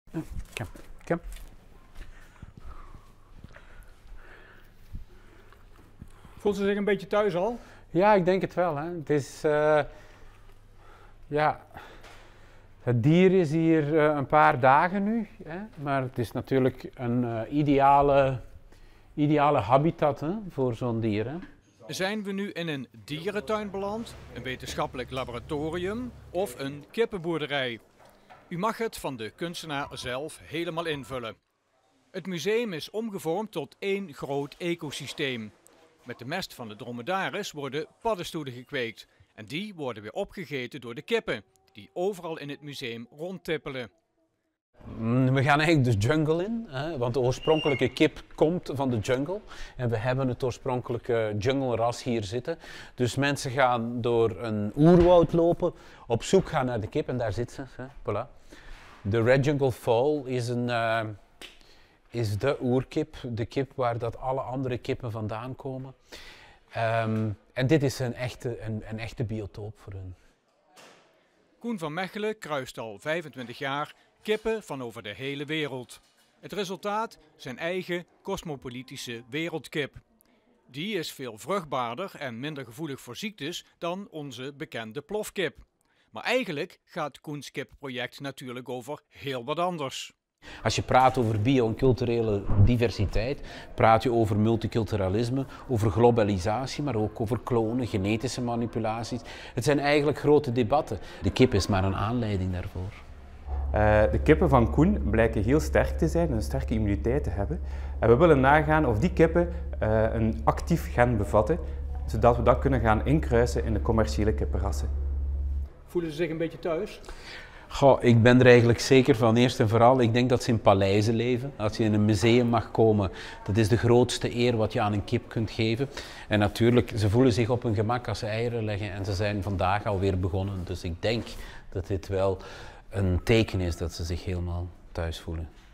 Kom. Voelt ze zich een beetje thuis al? Ja, ik denk het wel. Hè. Het is, ja, het dier is hier een paar dagen nu, hè, maar het is natuurlijk een ideale habitat, hè, voor zo'n dier. Hè. Zijn we nu in een dierentuin beland, een wetenschappelijk laboratorium of een kippenboerderij? U mag het van de kunstenaar zelf helemaal invullen. Het museum is omgevormd tot één groot ecosysteem. Met de mest van de dromedaris worden paddenstoelen gekweekt. En die worden weer opgegeten door de kippen, die overal in het museum rondtippelen. We gaan eigenlijk de jungle in, hè, want de oorspronkelijke kip komt van de jungle. En we hebben het oorspronkelijke jungle-ras hier zitten. Dus mensen gaan door een oerwoud lopen, op zoek gaan naar de kip en daar zit ze. Hè, voilà. De Red Jungle Fowl is de oerkip, de kip waar dat alle andere kippen vandaan komen. En dit is een echte biotoop voor hun. Koen van Mechelen kruist al 25 jaar kippen van over de hele wereld. Het resultaat zijn eigen cosmopolitische wereldkip. Die is veel vruchtbaarder en minder gevoelig voor ziektes dan onze bekende plofkip. Maar eigenlijk gaat Koens kippenproject natuurlijk over heel wat anders. Als je praat over bio- en culturele diversiteit, praat je over multiculturalisme, over globalisatie, maar ook over klonen, genetische manipulaties. Het zijn eigenlijk grote debatten. De kip is maar een aanleiding daarvoor. De kippen van Koen blijken heel sterk te zijn, een sterke immuniteit te hebben. En we willen nagaan of die kippen een actief gen bevatten, zodat we dat kunnen gaan inkruisen in de commerciële kippenrassen. Voelen ze zich een beetje thuis? Goh, ik ben er eigenlijk zeker van. Eerst en vooral, ik denk dat ze in paleizen leven. Als je in een museum mag komen, dat is de grootste eer wat je aan een kip kunt geven. En natuurlijk, ze voelen zich op hun gemak als ze eieren leggen en ze zijn vandaag alweer begonnen. Dus ik denk dat dit wel een teken is dat ze zich helemaal thuis voelen.